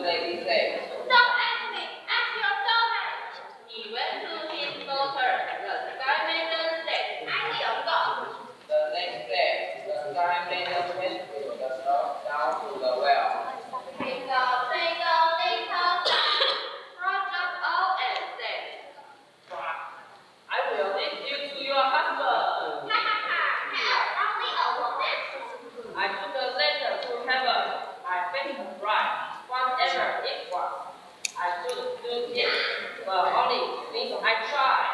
lady said. Don't ask me, ask your daughter. He went to his daughter. The sky maiden said, I will go. The next day, the sky maiden went with the dog down to the well. Twinkle, twinkle, little star, brought up all and said, I will lead you to your husband. ha ha ha, hell, only a woman. I took a letter to heaven. I fetched a bride, whatever it was. I should do it, but only this I tried.